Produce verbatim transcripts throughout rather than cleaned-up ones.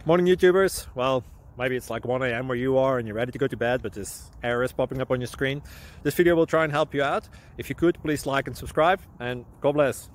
Morning YouTubers. Well, maybe it's like one A M where you are and you're ready to go to bed, but this error is popping up on your screen. This video will try and help you out. If you could, please like and subscribe, and God bless.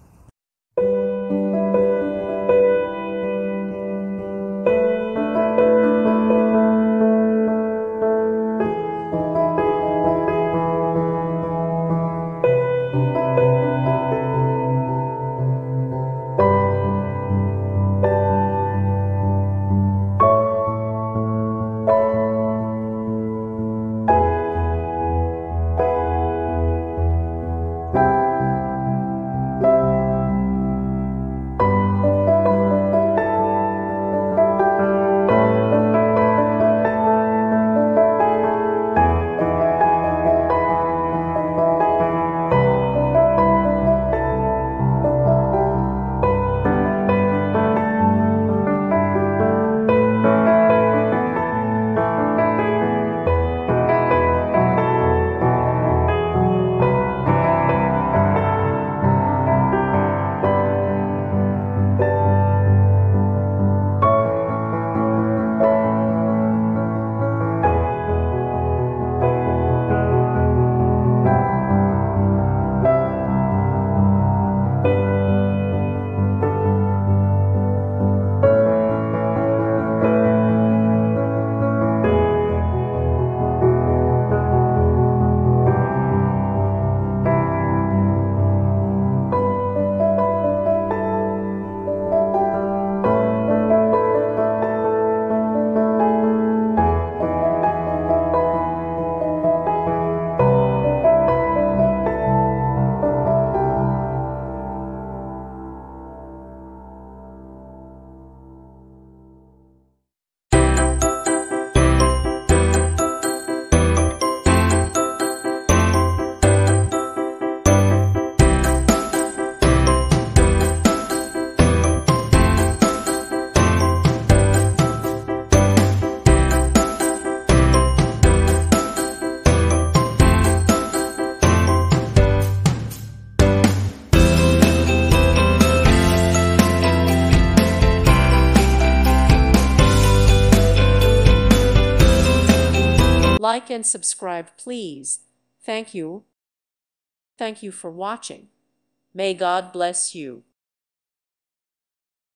Like and subscribe, please. Thank you. Thank you for watching. May God bless you.